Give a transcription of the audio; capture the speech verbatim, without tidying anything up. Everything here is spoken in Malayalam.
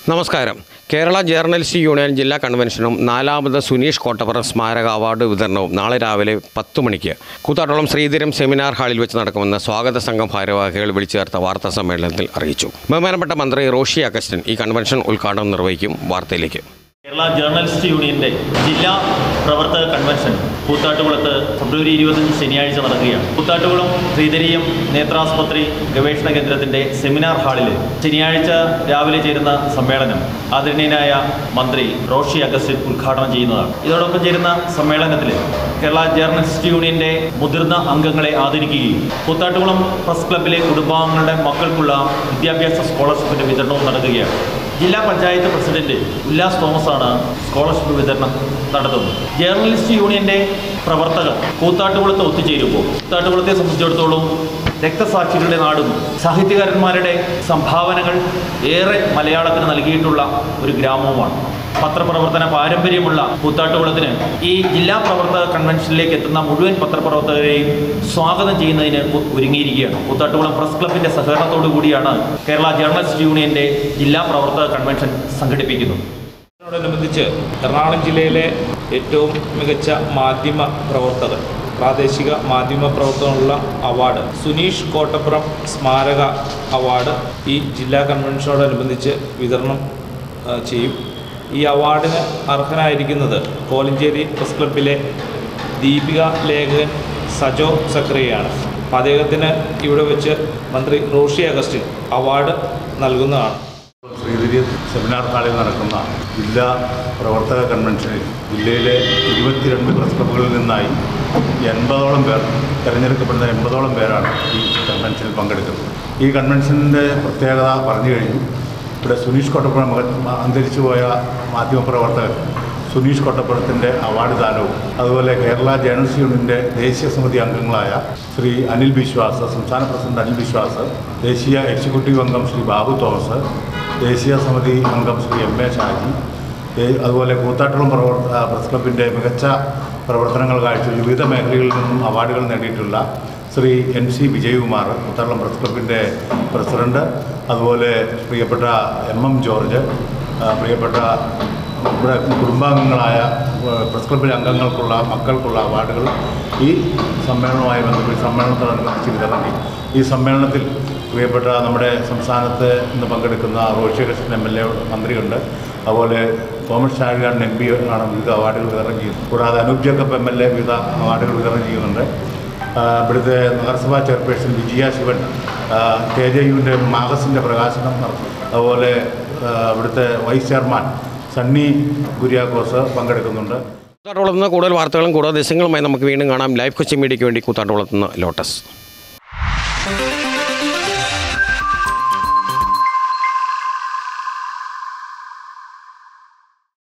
നമസ്കാരം. കേരള ജേർണലിസ്റ്റ് യൂണിയൻ ജില്ലാ കൺവെൻഷനും നാലാമത് സുനീഷ് കോട്ടപ്പുറം സ്മാരക അവാർഡ് വിതരണവും നാളെ രാവിലെ പത്ത് മണിക്ക് കൂത്താട്ടോളം ശ്രീധരം സെമിനാർ ഹാളിൽ വെച്ച് നടക്കുമെന്ന് സ്വാഗത സംഘം ഭാരവാഹികൾ വിളിച്ചു ചേർത്ത വാർത്താ സമ്മേളനത്തിൽ അറിയിച്ചു. ബഹുമാനപ്പെട്ട മന്ത്രി റോഷി അഗസ്റ്റിൻ ഈ കൺവെൻഷൻ ഉദ്ഘാടനം നിർവഹിക്കും. വാർത്തയിലേക്ക്. കേരള ജേർണലിസ്റ്റ് യൂണിയൻ്റെ ജില്ലാ പ്രവർത്തക കൺവെൻഷൻ കൂത്താട്ടുകുളത്ത് ഫെബ്രുവരി ഇരുപതിന് ശനിയാഴ്ച നടക്കുകയാണ്. കൂത്താട്ടുകുളം ശ്രീധരീയം നേത്രാസ്പത്രി ഗവേഷണ കേന്ദ്രത്തിൻ്റെ സെമിനാർ ഹാളിൽ ശനിയാഴ്ച രാവിലെ ചേരുന്ന സമ്മേളനം ആദരണീയനായ മന്ത്രി റോഷി അഗസ്റ്റിൻ ഉദ്ഘാടനം ചെയ്യുന്നതാണ്. ഇതോടൊപ്പം ചേരുന്ന സമ്മേളനത്തിൽ കേരള ജേർണലിസ്റ്റ് യൂണിയൻ്റെ മുതിർന്ന അംഗങ്ങളെ ആദരിക്കുകയും കൂത്താട്ടുകുളം പ്രസ് ക്ലബ്ബിലെ കുടുംബാംഗങ്ങളുടെ മക്കൾക്കുള്ള വിദ്യാഭ്യാസ സ്കോളർഷിപ്പിൻ്റെ വിതരണവും നടക്കുകയാണ്. ജില്ലാ പഞ്ചായത്ത് പ്രസിഡന്റ് ഉല്ലാസ് തോമസാണ് സ്കോളർഷിപ്പ് വിതരണം നടത്തുന്നത്. ജേർണലിസ്റ്റ് യൂണിയൻ്റെ പ്രവർത്തകർ കൂത്താട്ടുകുളത്ത് ഒത്തുചേരുമ്പോൾ കൂത്താട്ടുകുളത്തെ സംബന്ധിച്ചിടത്തോളം രക്തസാക്ഷികളുടെ നാടും സാഹിത്യകാരന്മാരുടെ സംഭാവനകൾ ഏറെ മലയാളത്തിന് നൽകിയിട്ടുള്ള ഒരു ഗ്രാമവുമാണ്. പത്രപ്രവർത്തന പാരമ്പര്യമുള്ള കൂത്താട്ടുകുളത്തിന് ഈ ജില്ലാ പ്രവർത്തക കൺവെൻഷനിലേക്ക് എത്തുന്ന മുഴുവൻ പത്രപ്രവർത്തകരെയും സ്വാഗതം ചെയ്യുന്നതിന് ഒരുങ്ങിയിരിക്കുകയാണ്. കൂത്താട്ടുകുളം പ്രസ് ക്ലബിൻ്റെ സഹകരണത്തോടു കൂടിയാണ് കേരള ജേർണലിസ്റ്റ് യൂണിയൻ്റെ ജില്ലാ പ്രവർത്തക കൺവെൻഷൻ സംഘടിപ്പിക്കുന്നത്. ഇതിനോടനുബന്ധിച്ച് എറണാകുളം ജില്ലയിലെ ഏറ്റവും മികച്ച മാധ്യമ പ്രവർത്തകർ പ്രാദേശിക മാധ്യമ പ്രവർത്തനമുള്ള അവാർഡ് സുനീഷ് കോട്ടപ്പുറം സ്മാരക അവാർഡ് ഈ ജില്ലാ കൺവെൻഷനോടനുബന്ധിച്ച് വിതരണം ചെയ്യും. ഈ അവാർഡിന് അർഹനായിരിക്കുന്നത് കോലഞ്ചേരി പ്രസ് ക്ലബ്ബിലെ ദീപിക ലേഖകൻ സജോ സക്രിയയാണ്. അപ്പോൾ അദ്ദേഹത്തിന് ഇവിടെ വെച്ച് മന്ത്രി റോഷി അഗസ്റ്റിൻ അവാർഡ് നൽകുന്നതാണ്. ശ്രീധരീയം സെമിനാർ ഹാളിൽ നടക്കുന്ന ജില്ലാ പ്രവർത്തക കൺവെൻഷനിൽ ജില്ലയിലെ ഇരുപത്തിരണ്ട് പ്രസ് ക്ലബ്ബുകളിൽ നിന്നായി എൺപതോളം പേർ തിരഞ്ഞെടുക്കപ്പെടുന്ന എൺപതോളം പേരാണ് ഈ കൺവെൻഷനിൽ പങ്കെടുക്കുന്നത്. ഈ കൺവെൻഷൻ്റെ പ്രത്യേകത പറഞ്ഞു കഴിഞ്ഞു. ഇവിടെ സുനീഷ് കോട്ടപ്പുറം അന്തരിച്ചു പോയ മാധ്യമപ്രവർത്തകൻ സുനീഷ് കോട്ടപ്പുറത്തിൻ്റെ അവാർഡ് ദാനവും അതുപോലെ കേരള ജേർണലിസ്റ്റ് യൂണിയൻ്റെ ദേശീയ സമിതി അംഗങ്ങളായ ശ്രീ അനിൽ ബിശ്വാസ്, സംസ്ഥാന പ്രസിഡന്റ് അനിൽ ബിശ്വാസ്, ദേശീയ എക്സിക്യൂട്ടീവ് അംഗം ശ്രീ ബാബു തോമസ്, ദേശീയ സമിതി അംഗം ശ്രീ എം എ ഷാജി, അതുപോലെ കൂത്താട്ടുകുളം പ്രവർത്ത പ്രസ് ക്ലബിൻ്റെ മികച്ച പ്രവർത്തനങ്ങൾ കാഴ്ച വിവിധ മേഖലകളിൽ നിന്നും അവാർഡുകൾ നേടിയിട്ടുള്ള Shri N C Vijayakumar, Koothattukulam press ക്ലബിൻ്റെ പ്രസിഡന്റ്, അതുപോലെ പ്രിയപ്പെട്ട എം എം ജോർജ്, പ്രിയപ്പെട്ട ഇവിടെ കുടുംബാംഗങ്ങളായ പ്രസ് ക്ലബിലെ അംഗങ്ങൾക്കുള്ള മക്കൾക്കുള്ള അവാർഡുകൾ ഈ സമ്മേളനവുമായി ബന്ധപ്പെട്ട് സമ്മേളനത്തോടനുബന്ധിച്ച് വിതരണം ചെയ്യും. ഈ സമ്മേളനത്തിൽ പ്രിയപ്പെട്ട നമ്മുടെ സംസ്ഥാനത്ത് ഇന്ന് പങ്കെടുക്കുന്ന Roshi Augustine M L A മന്ത്രിയുണ്ട്, അതുപോലെ തോമസ് ചാഴികാടൻ എം പി ആണ് വിവിധ അവാർഡുകൾ വിതരണം ചെയ്യുന്നത്. കൂടാതെ Anoop Jacob M L A വിവിധ അവാർഡുകൾ വിതരണം ചെയ്യുന്നുണ്ട്. ഇവിടുത്തെ നഗരസഭാ chairperson Vijaya Sivan K J യുവിൻ്റെ മാഗസിൻ്റെ പ്രകാശനം നടത്തും. അതുപോലെ ഇവിടുത്തെ വൈസ് ചെയർമാൻ സണ്ണി കുര്യാക്കോസ് പങ്കെടുക്കുന്നുണ്ട്. കൂത്താട്ടോളത്ത് നിന്ന് കൂടുതൽ വാർത്തകളും കൂടുതൽ ദിവസങ്ങളുമായി നമുക്ക് വീണ്ടും കാണാം. ലൈവ് കൊച്ചി മീഡിയയ്ക്ക് വേണ്ടി കൂത്താട്ടോളത്ത് നിന്ന് ലോട്ടസ്.